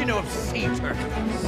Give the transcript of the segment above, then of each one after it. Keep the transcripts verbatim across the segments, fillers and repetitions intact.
know of sea turtles?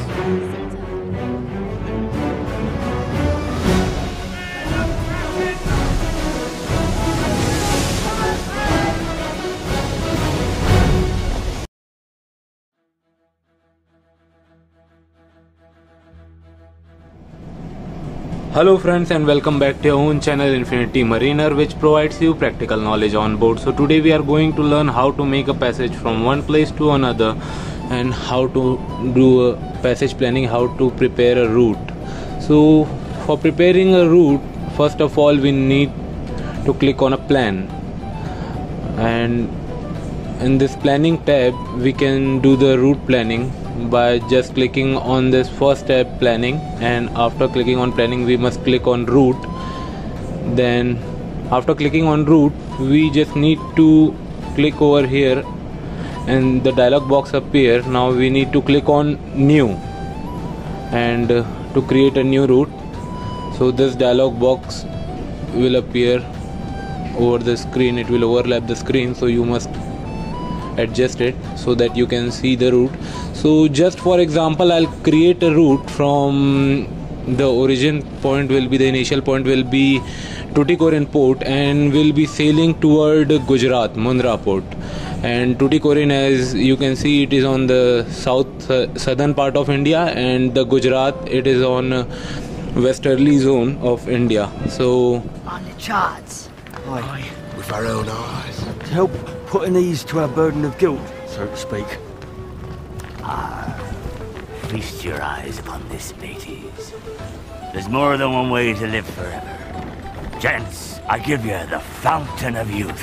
Hello friends, and welcome back to your own channel Infinity Mariner, which provides you practical knowledge on board. So today we are going to learn how to make a passage from one place to another and how to do a passage planning, how to prepare a route. So for preparing a route, first of all we need to click on a plan, and in this planning tab we can do the route planning by just clicking on this first tab, planning, and after clicking on planning we must click on route. Then after clicking on route we just need to click over here and the dialog box appear. Now we need to click on new and uh, to create a new route. So this dialog box will appear over the screen, it will overlap the screen, so you must adjust it so that you can see the route. So just for example, I'll create a route from the origin point will be the initial point will be Tuticorin port, and will be sailing toward Gujarat Mundra port. And Tuticorin, as you can see, it is on the south uh, southern part of India, and the Gujarat, it is on uh, westerly zone of India. So on the charts. Aye. With our own eyes. To help put an ease to our burden of guilt, so to speak. Ah, feast your eyes upon this, mateys. There's more than one way to live forever. Gents, I give you the fountain of youth.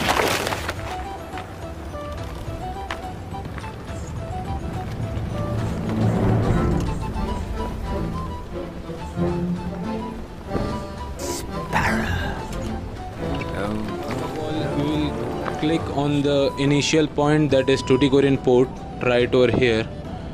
click on the initial point, that is Tuticorin port, right over here.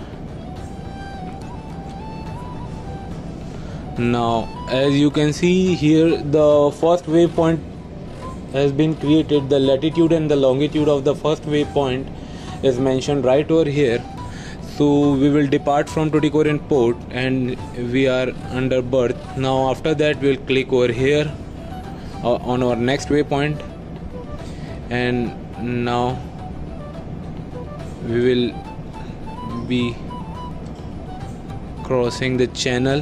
Now as you can see here, the first waypoint has been created. The latitude and the longitude of the first waypoint is mentioned right over here. So we will depart from Tuticorin port and we are under berth. Now after that we'll click over here uh, on our next waypoint, and now we will be crossing the channel.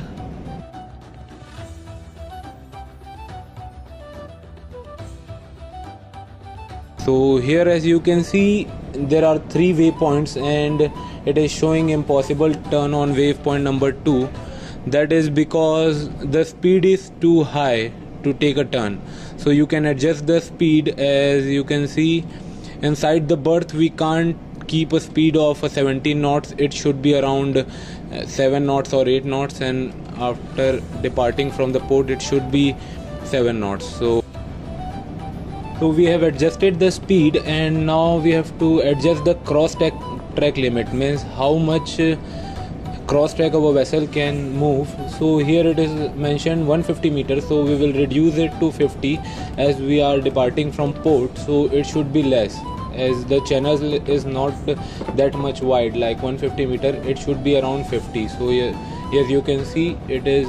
So here, as you can see, there are three waypoints and it is showing impossible turn on waypoint number two. That is because the speed is too high to take a turn. So you can adjust the speed. As you can see, inside the berth we can't keep a speed of seventeen knots. It should be around seven knots or eight knots, and after departing from the port it should be seven knots. So so we have adjusted the speed, and now we have to adjust the cross track track limit, means how much uh, cross track of a vessel can move. So here it is mentioned one hundred fifty meters, so we will reduce it to fifty as we are departing from port. So it should be less, as the channel is not that much wide like one hundred fifty meter, it should be around fifty. So here, as you can see, it is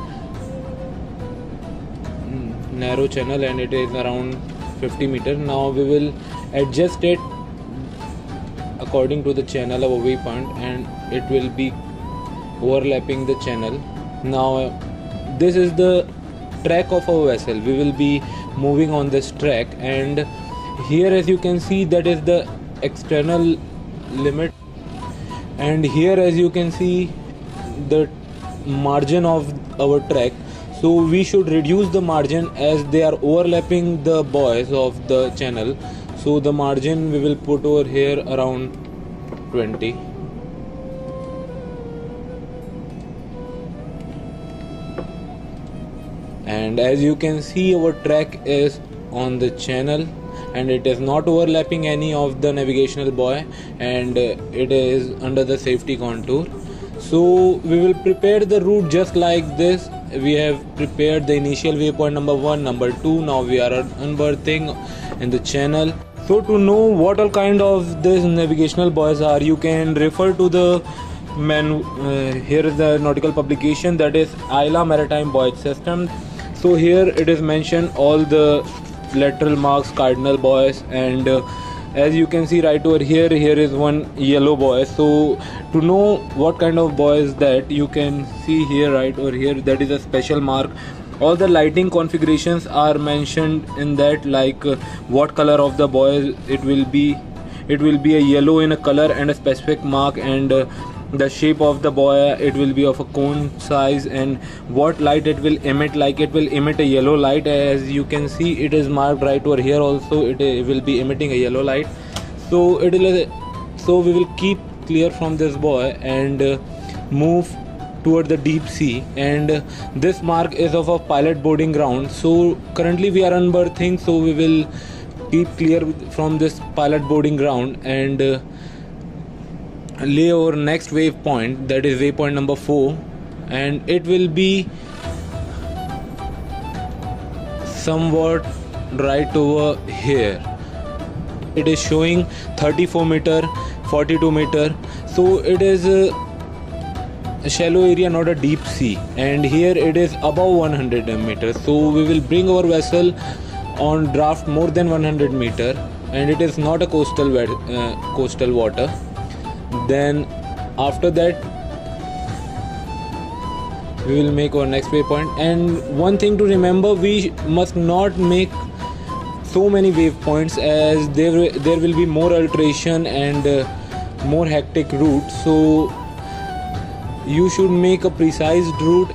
narrow channel and it is around fifty meters. Now we will adjust it according to the channel of a waypoint, and it will be overlapping the channel. Now this is the track of our vessel. We will be moving on this track, and here as you can see, that is the external limit, and here as you can see the margin of our track. So we should reduce the margin as they are overlapping the buoys of the channel. So the margin we will put over here around twenty. And as you can see, our track is on the channel and it is not overlapping any of the navigational buoy, and uh, it is under the safety contour. So we will prepare the route just like this. We have prepared the initial waypoint number one, number two. Now we are unberthing in the channel. So to know what all kind of these navigational buoys are, you can refer to the menu. Uh, here is the nautical publication, that is Isla Maritime Voyage System. So here it is mentioned all the lateral marks, cardinal buoys, and uh, as you can see right over here, here is one yellow buoy. So to know what kind of buoy is that, you can see here right over here, that is a special mark. All the lighting configurations are mentioned in that, like uh, what color of the buoy it will be. It will be a yellow in a color and a specific mark, and uh, the shape of the buoy, it will be of a cone size, and what light it will emit, like it will emit a yellow light. As you can see, it is marked right over here also, it, it will be emitting a yellow light. So it will so we will keep clear from this buoy and uh, move toward the deep sea, and uh, this mark is of a pilot boarding ground. So currently we are unberthing, so we will keep clear from this pilot boarding ground and uh, lay our next waypoint, that is waypoint number four, and it will be somewhat right over here. It is showing thirty-four meter, forty-two meter, so it is uh, a shallow area, not a deep sea, and here it is above one hundred meters. So we will bring our vessel on draft more than one hundred meter, and it is not a coastal uh, coastal water. Then after that we will make our next waypoint. And one thing to remember, we must not make so many waypoints, as there there will be more alteration and uh, more hectic route. So you should make a precise route.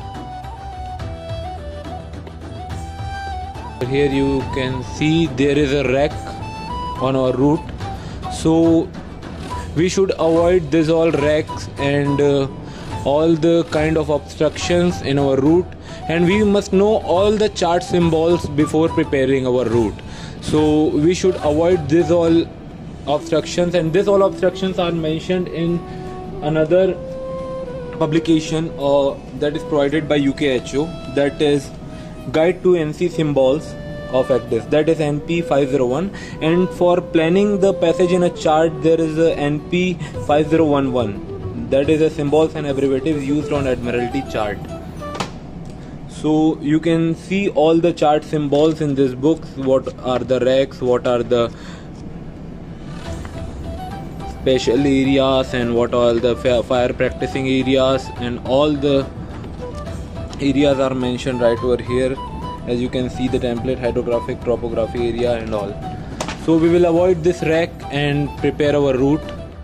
Here you can see there is a wreck on our route, so we should avoid this all wrecks and uh, all the kind of obstructions in our route, and we must know all the chart symbols before preparing our route. So we should avoid this all obstructions, and this all obstructions are mentioned in another publication uh, that is provided by U K H O, that is Guide to N C Symbols of E C D I S, that is N P five oh one, and for planning the passage in a chart there is a N P five oh one one, that is a symbols and abbreviatives used on Admiralty chart. So you can see all the chart symbols in this book, what are the wrecks, what are the special areas, and what are the fire practicing areas, and all the areas are mentioned right over here. As you can see, the template, hydrographic, topography area and all. So we will avoid this wreck and prepare our route.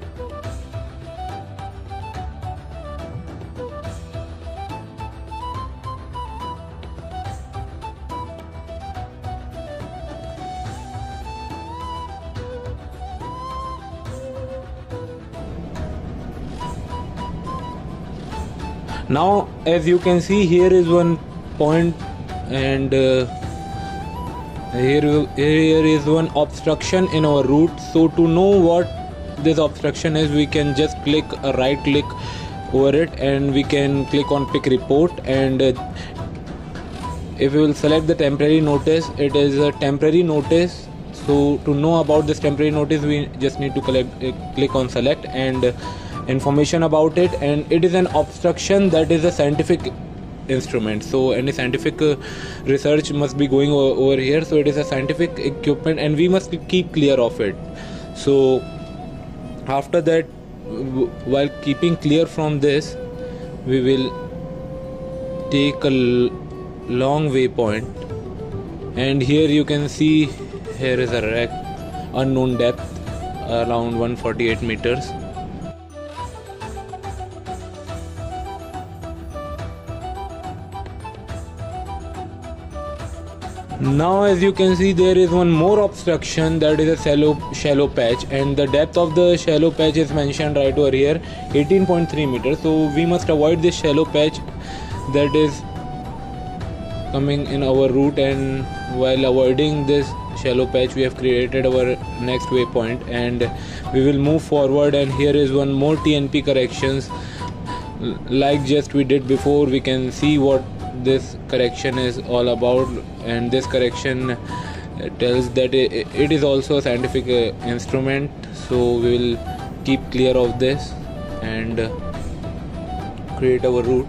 Now as you can see, here is one point, and uh, here, here is one obstruction in our route. So to know what this obstruction is, we can just click a right click over it, and we can click on pick report, and uh, if we will select the temporary notice, it is a temporary notice. So to know about this temporary notice, we just need to collect, uh, click on select, and uh, information about it, and it is an obstruction that is a scientific instrument. So any scientific uh, research must be going over here. So it is a scientific equipment, and we must keep clear of it. So after that, while keeping clear from this, we will take a long waypoint, and here you can see here is a wreck, unknown depth, around one hundred forty-eight meters. Now as you can see, there is one more obstruction, that is a shallow shallow patch, and the depth of the shallow patch is mentioned right over here, eighteen point three meters. So we must avoid this shallow patch that is coming in our route, and while avoiding this shallow patch, we have created our next waypoint, and we will move forward. And here is one more T N P corrections, like just we did before. We can see what this correction is all about, and this correction it tells that it, it is also a scientific uh, instrument, so we will keep clear of this and uh, create our route.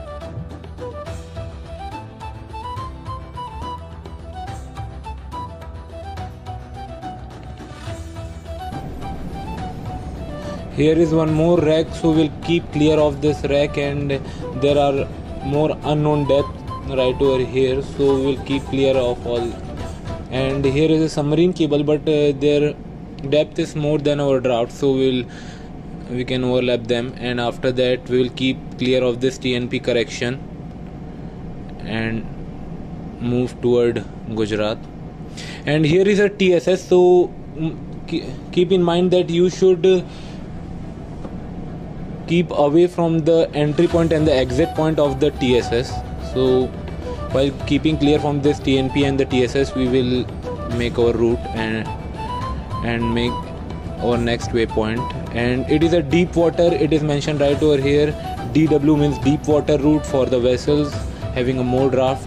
Here is one more wreck, so we'll keep clear of this wreck, and there are more unknown depths right over here, so we'll keep clear of all. And here is a submarine cable, but uh, their depth is more than our draft, so we'll we can overlap them. And after that we will keep clear of this T N P correction and move toward Gujarat. And here is a T S S, so keep in mind that you should uh, keep away from the entry point and the exit point of the T S S. So while keeping clear from this T N P and the T S S, we will make our route and and make our next waypoint. And it is a deep water, it is mentioned right over here. D W means deep water route for the vessels having a more draft.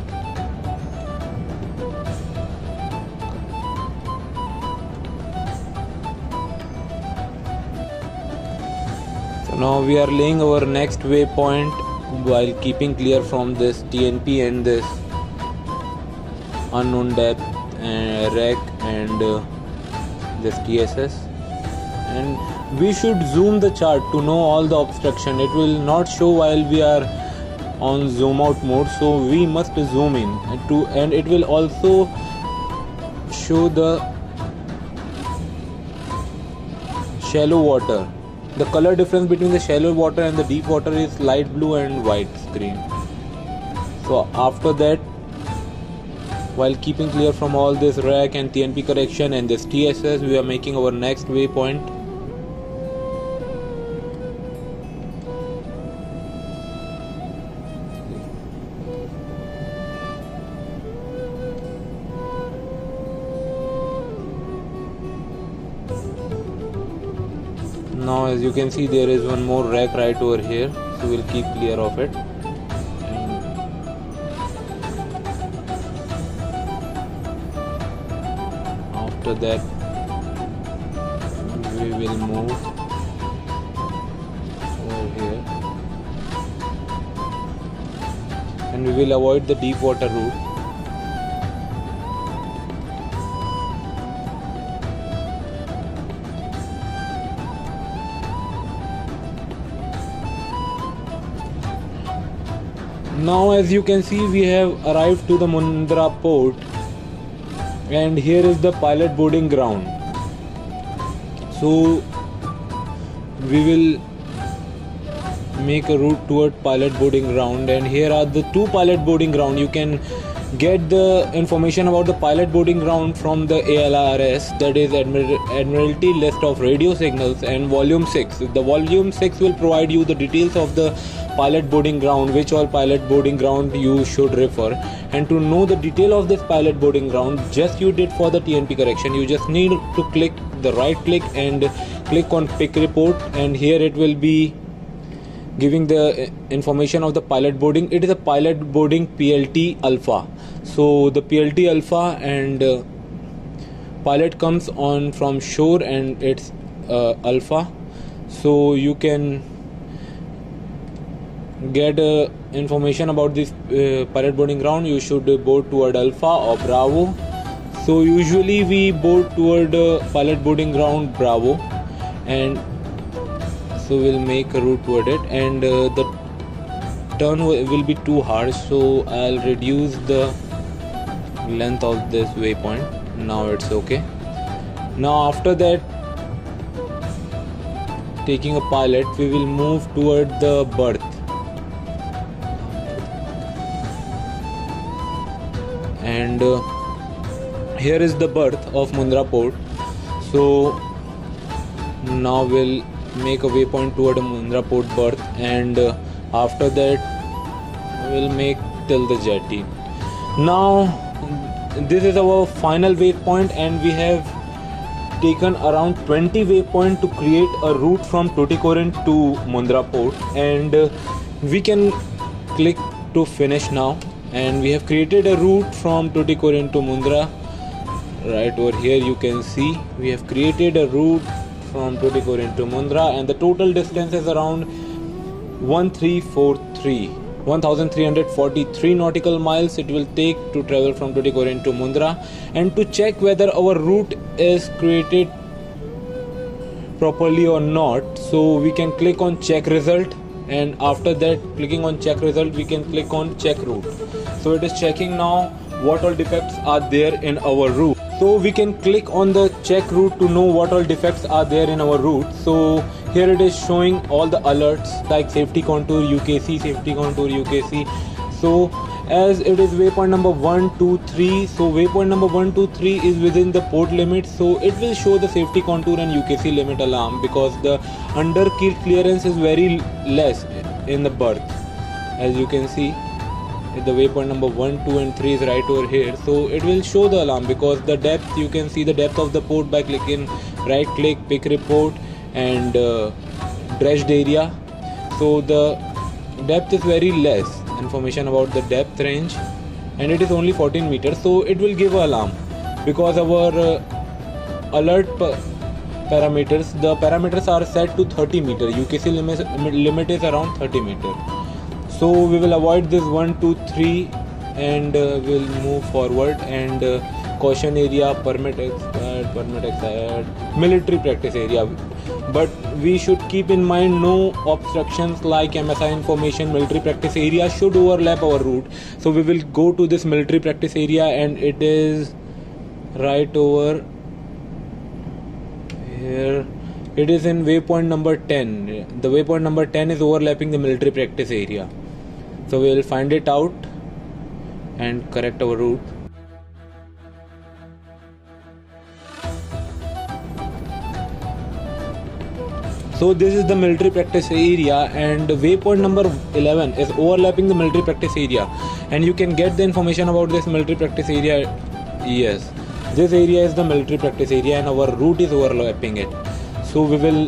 Now we are laying our next waypoint while keeping clear from this T N P and this unknown depth uh, wreck and uh, this T S S. And we should zoom the chart to know all the obstruction. It will not show while we are on zoom out mode, so we must zoom in and to and it will also show the shallow water. The color difference between the shallow water and the deep water is light blue and white screen. So after that, while keeping clear from all this wreck and T N P correction and this T S S, we are making our next waypoint. Now as you can see, there is one more wreck right over here, so we'll keep clear of it. And after that we will move over here and we will avoid the deep water route. Now as you can see, we have arrived to the Mundra port, and here is the pilot boarding ground. So we will make a route toward pilot boarding ground, and here are the two pilot boarding ground. You can get the information about the pilot boarding ground from the A L R S, that is Admir Admiralty List of Radio Signals, and volume six. The volume six will provide you the details of the pilot boarding ground, which all pilot boarding ground you should refer. And to know the detail of this pilot boarding ground, just you did for the T N P correction, you just need to click the right click and click on pick report, and here it will be giving the information of the pilot boarding. It is a pilot boarding P L T alpha. So the P L T alpha and uh, pilot comes on from shore and it's uh, alpha, so you can get uh, information about this uh, pilot boarding ground. You should uh, board toward alpha or bravo. So usually we board toward uh, pilot boarding ground bravo, and so we'll make a route toward it. And uh, the turn will be too hard, so I'll reduce the length of this waypoint. Now it's okay. Now after that, taking a pilot, we will move toward the berth. And uh, here is the berth of Mundra port. So now we'll make a waypoint toward a Mundra port berth, and uh, after that we'll make till the jetty. Now this is our final waypoint, and we have taken around twenty waypoints to create a route from Tuticorin to Mundra port, and uh, we can click to finish now. And we have created a route from Tuticorin to Mundra, right over here you can see we have created a route from Tuticorin to Mundra, and the total distance is around one three four three one thousand three hundred forty-three nautical miles it will take to travel from Tuticorin to Mundra. And to check whether our route is created properly or not, so we can click on check result, and after that clicking on check result we can click on check route. So it is checking now what all defects are there in our route. So we can click on the check route to know what all defects are there in our route. So here it is showing all the alerts like safety contour U K C, safety contour U K C. So as it is waypoint number one two three, so waypoint number one two three is within the port limit, so it will show the safety contour and U K C limit alarm because the under keel clearance is very less in the berth. As you can see, the waypoint number one, two and three is right over here, so it will show the alarm because the depth, you can see the depth of the port by clicking right click, pick report and uh, dredged area. So the depth is very less, information about the depth range, and it is only fourteen meters, so it will give an alarm because our uh, alert parameters, the parameters are set to thirty meter, U K C limit, limit is around thirty meter. So we will avoid this one two three and uh, we'll move forward. And uh, caution area, permit expired, permit expired, military practice area, but we should keep in mind no obstructions like M S I information. Military practice area should overlap our route, so we will go to this military practice area, and it is right over here. It is in waypoint number ten. The waypoint number ten is overlapping the military practice area, so we will find it out and correct our route. So this is the military practice area, and waypoint number eleven is overlapping the military practice area, and you can get the information about this military practice area. Yes, this area is the military practice area and our route is overlapping it. So we will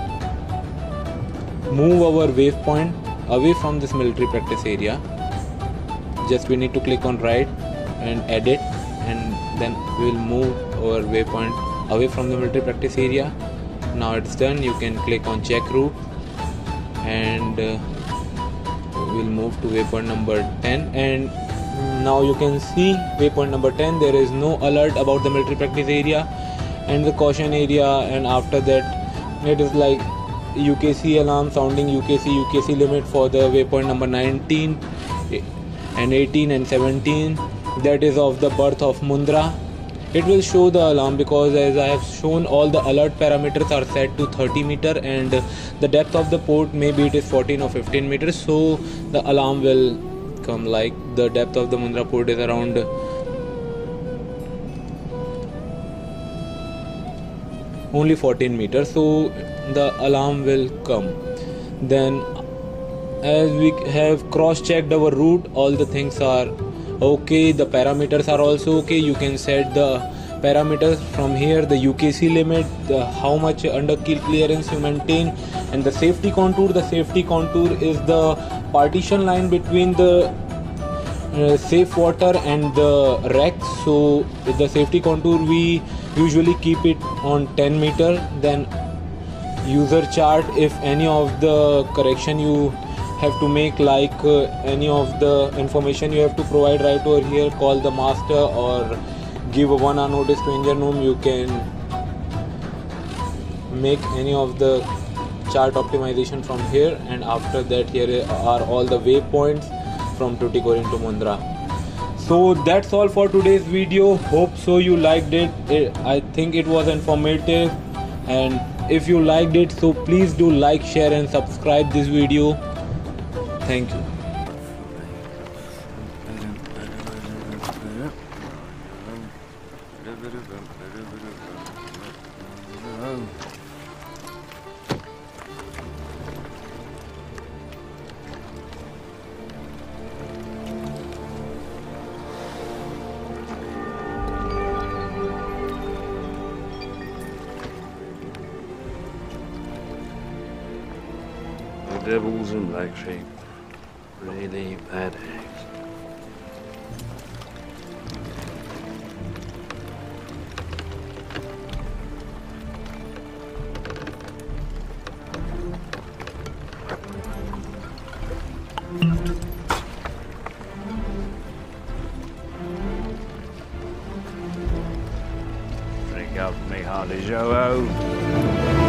move our waypoint away from this military practice area. Just we need to click on right and edit, and then we will move our waypoint away from the military practice area. Now it's done. You can click on check route, and uh, we'll move to waypoint number ten. And now you can see waypoint number ten, there is no alert about the military practice area and the caution area, and after that it is like U K C alarm sounding U K C U K C limit for the waypoint number nineteen and eighteen and seventeen, that is of the berth of Mundra. It will show the alarm because as I have shown, all the alert parameters are set to thirty meter, and the depth of the port maybe it is fourteen or fifteen meters, so the alarm will come. Like the depth of the Mundra port is around only fourteen meters, so the alarm will come. Then as we have cross checked our route, all the things are okay, the parameters are also okay. You can set the parameters from here, the U K C limit, the how much under keel clearance you maintain, and the safety contour. The safety contour is the partition line between the uh, safe water and the wreck. So with the safety contour we usually keep it on ten meter. Then user chart, if any of the correction you have to make, like uh, any of the information you have to provide right over here, call the master or give a one hour notice to engine room. You can make any of the chart optimization from here, and after that here are all the waypoints from Tuticorin to Mundra. So that's all for today's video. Hope so you liked it. I think it was informative, and if you liked it, so please do like, share and subscribe this video. Thank you. The devils in black sheep. Really bad eggs. up, me hardy Joe.